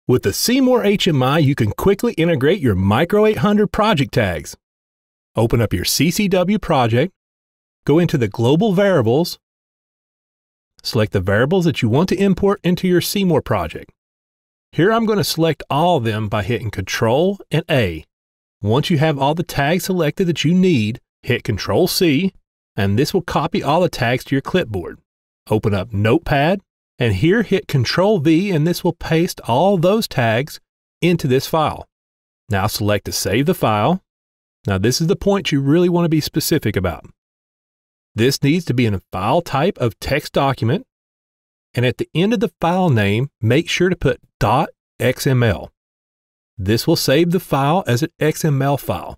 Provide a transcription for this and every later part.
With the C-more HMI, you can quickly integrate your Micro800 project tags. Open up your CCW project, go into the Global Variables, select the variables that you want to import into your C-more project. Here I'm going to select all of them by hitting CTRL and A. Once you have all the tags selected that you need, hit CTRL C, and this will copy all the tags to your clipboard. Open up Notepad, and here hit CTRL V, and this will paste all those tags into this file. Now select to save the file. Now this is the point you really want to be specific about. This needs to be in a file type of text document, and at the end of the file name, make sure to put .xml. This will save the file as an XML file.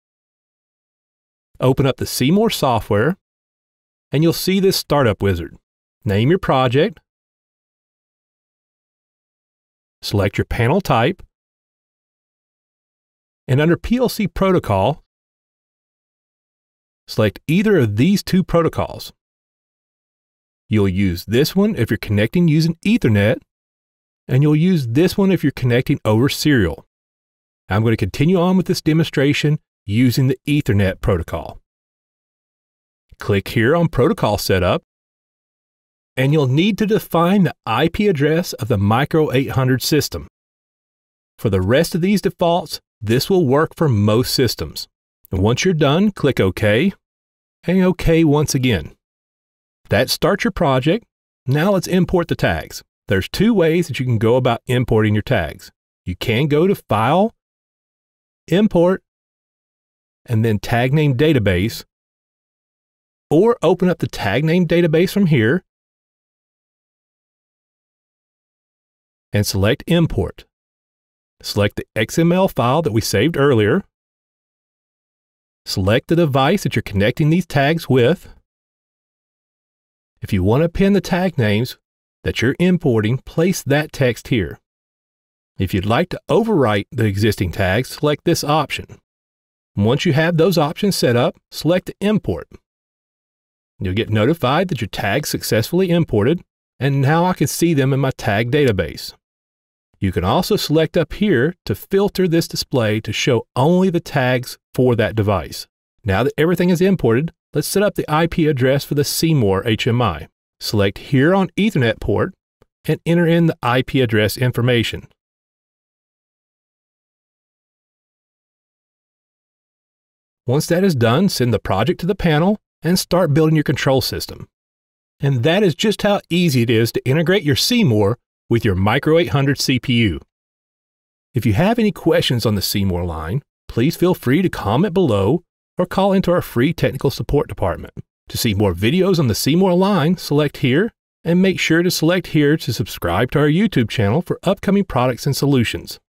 Open up the C-more software, and you'll see this startup wizard. Name your project, select your panel type, and under PLC protocol, select either of these two protocols. You'll use this one if you're connecting using Ethernet, and you'll use this one if you're connecting over serial. I'm going to continue on with this demonstration using the Ethernet protocol. Click here on Protocol Setup, and you'll need to define the IP address of the Micro800 system. For the rest of these defaults, this will work for most systems. And once you're done, click OK, and OK once again. That starts your project. Now let's import the tags. There's two ways that you can go about importing your tags. You can go to File, Import, and then Tag Name Database, or open up the Tag Name Database from here and select Import. Select the XML file that we saved earlier. Select the device that you're connecting these tags with. If you want to pin the tag names that you're importing, place that text here. If you'd like to overwrite the existing tags, select this option. Once you have those options set up, select Import. You'll get notified that your tags successfully imported, and now I can see them in my tag database. You can also select up here to filter this display to show only the tags for that device. Now that everything is imported, let's set up the IP address for the C-more HMI. Select here on Ethernet port and enter in the IP address information. Once that is done, send the project to the panel and start building your control system. And that is just how easy it is to integrate your C-more with your Micro800 CPU. If you have any questions on the C-more line, please feel free to comment below or call into our free technical support department. To see more videos on the C-more line, select here, and make sure to select here to subscribe to our YouTube channel for upcoming products and solutions.